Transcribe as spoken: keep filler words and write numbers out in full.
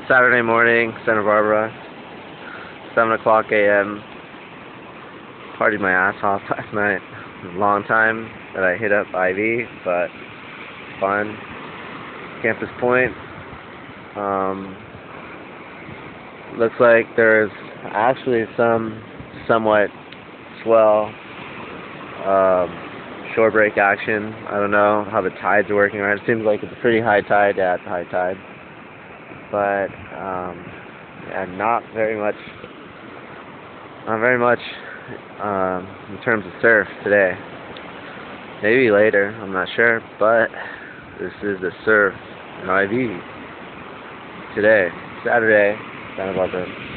Saturday morning, Santa Barbara, seven o'clock a m Partied my ass off last night. Long time that I hit up Ivy, but fun. Campus Point. Um, looks like there's actually some somewhat swell um, shore break action. I don't know how the tides are working right. It seems like it's a pretty high tide. Yeah, it's a high tide. But um, yeah, not very much. Not very much um, in terms of surf today. Maybe later. I'm not sure. But this is the surf in I V today, Saturday, Santa Barbara.